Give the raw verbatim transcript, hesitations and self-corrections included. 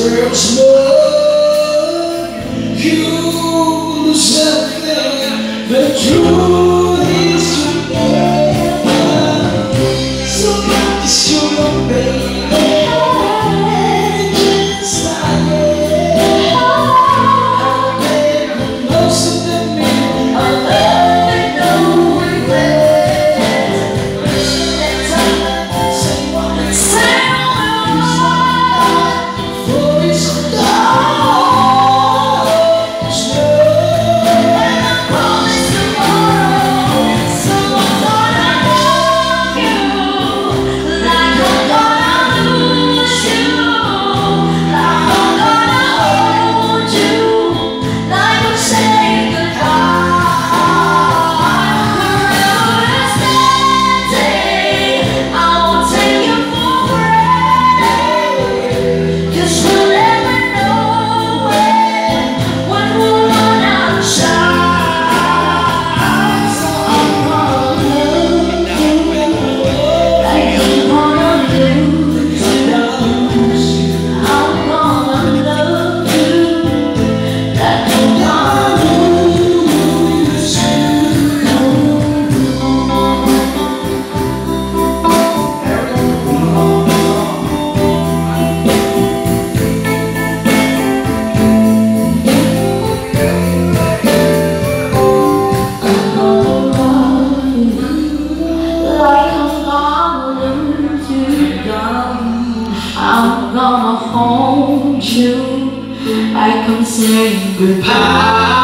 There's more you lose everything. The truth is together. So practice your love, baby. Just like it. I'll make the most of the meal. I love it, no regret. That time, say what it say. I'm gonna hold you like I'm saying goodbye.